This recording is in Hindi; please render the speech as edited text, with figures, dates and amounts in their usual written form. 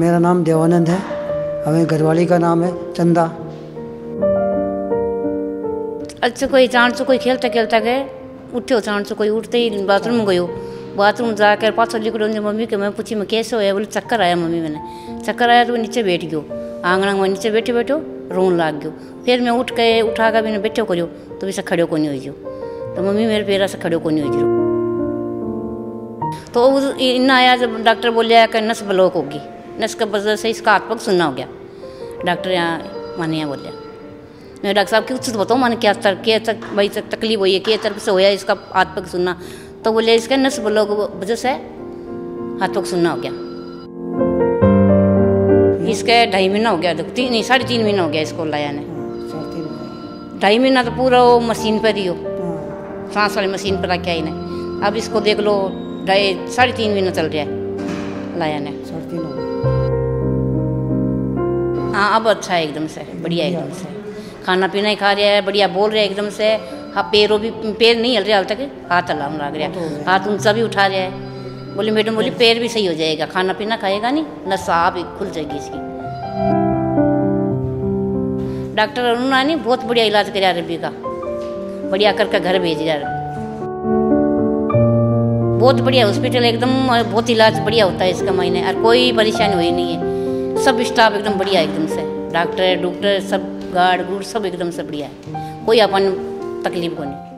मेरा नाम देवानंद है। हमें घरवाली का नाम है चंदा। अच्छा कोई चांद से कोई खेलता खेलता गए उठो, चांद से कोई उठते ही बाथरूम में गयो। बाथरूम जाकर पाछो लिखो मम्मी के मैं पूछी मैं कैसे होया, बोले चक्कर आया मम्मी। मैंने चक्कर आया तो नीचे बैठ गयो, आंगना में नीचे बैठे बैठो रोन लाग गयो। फिर मैं उठ के उठा कर मैंने बैठो करो तो वैसे खड़ो को नहीं हो जो, तो मम्मी मेरे पैरा से खड़ो को नहीं हो जो। तो इन्ना आया जब डॉक्टर बोलिया कि नस ब्लॉक होगी, नस की वजह से इसका हाथ पग सुनना हो गया। डॉक्टर यहाँ माने यहाँ बोलिया, मैं डॉक्टर साहब कुछ बताओ माने क्या भाई तकलीफ हुई है, क्या तरफ से होया इसका हाथ पग सुनना। तो बोले इसका नस ब्लॉक वजह से हाथ पग सुनना हो गया। इसका 2.5 महीना हो गया, 3.5 महीना हो गया इसको लाया ने। 2.5 महीना तो पूरा वो मशीन पर ही हो, सांस वाली मशीन पर रखा ही नहीं। अब इसको देख लो 3.5 महीना चल रहा है लाया ने। हाँ अब अच्छा है एकदम से, बढ़िया एकदम से खाना पीना ही खा रहा है, बढ़िया बोल रहा है एकदम से। हाँ पैर नहीं हिल रहा हाल तक, हाथ हलाने लग रहा है, हाथ ऊंचा भी उठा रहा है। बोली मैडम बोली पैर भी सही हो जाएगा, खाना पीना खाएगा नहीं, नस आप खुल जाएगी इसकी। डॉक्टर अरुणा ने बहुत बढ़िया इलाज कराया रबी का, बढ़िया करके घर भेज दिया। बहुत बढ़िया हॉस्पिटल एकदम, बहुत इलाज बढ़िया होता है इसका महीने, और कोई परेशानी हुई नहीं है। सब स्टाफ एकदम बढ़िया एकदम से, डॉक्टर सब गार्ड गुड़ सब एकदम से बढ़िया है, कोई अपन तकलीफ को नहीं।